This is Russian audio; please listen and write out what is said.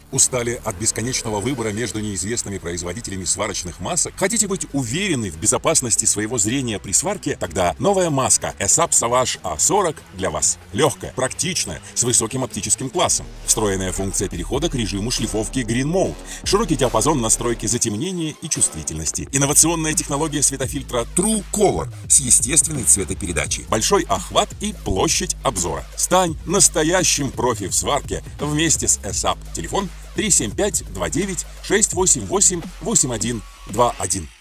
Устали от бесконечного выбора между неизвестными производителями сварочных масок? Хотите быть уверены в безопасности своего зрения при сварке? Тогда новая маска ESAP Savage A40 для вас. Легкая, практичная, с высоким оптическим классом. Встроенная функция перехода к режиму шлифовки Green Mode. Широкий диапазон настройки затемнения и чувствительности. Инновационная технология светофильтра True Color с естественной цветопередачей. Большой охват и площадь обзора. Стань настоящим профи в сварке вместе с ESAP. Телефон 375-29-688-8121.